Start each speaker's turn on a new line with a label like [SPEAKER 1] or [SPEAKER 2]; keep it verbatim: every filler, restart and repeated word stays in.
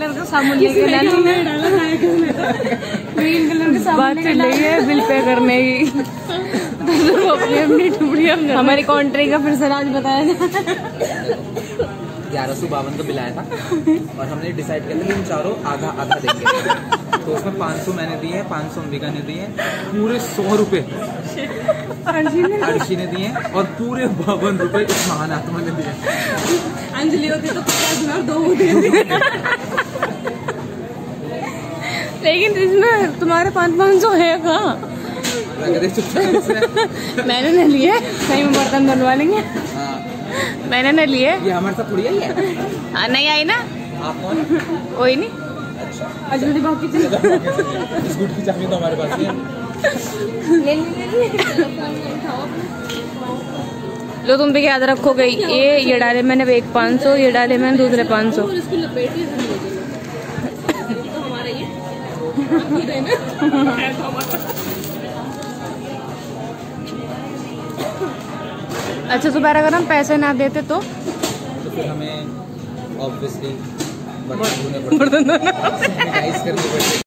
[SPEAKER 1] Colour का साबुन लेके लाना ग्रीन कलर का साबुन बात चल रही है बिल पे करने की। अपनी अपनी टुकड़ियां हमारी कॉन्ट्री का फिर से आज बताया था।
[SPEAKER 2] ग्यारह सौ बावन का बिल आया था और हमने डिसाइड किया था कि हम चारों आधा आधा देंगे। तो उसमें पाँच सौ मैंने दिए हैं, पाँच सौ अंबिका ने दिए हैं, पूरे सौ रुपए अर्शी ने दिए हैं और पूरे बावन रुपए इस महान आत्मा ने दिए।
[SPEAKER 1] अंजलि होती तो पचास हजार दो होते। लेकिन इसमें तुम्हारे पाँच पाँच सौ है कहाँ? मैंने नहीं लिए, नहीं में बर्तन धुलवा लेंगे। मैंने नहीं लिए,
[SPEAKER 2] ये हमारे साथ थोड़ी आई है।
[SPEAKER 1] हाँ नहीं आई ना।
[SPEAKER 2] आप कौन?
[SPEAKER 1] कोई नहीं।
[SPEAKER 2] अच्छा
[SPEAKER 1] अजूरी बाकी
[SPEAKER 2] इस गुट की चाबी तो हमारे पास है।
[SPEAKER 1] ले ले लो तुम भी याद रखोगे। ये ये डाले मैंने एक पाँच सौ, ये डाले मैंने दूसरे पाँच सौ। अच्छा सुबह अगर हम पैसे ना देते तो
[SPEAKER 2] तो फिर हमें ऑब्वियसली बर्तन धोने पड़ते हैं, सैनिटाइज करने पड़ते हैं।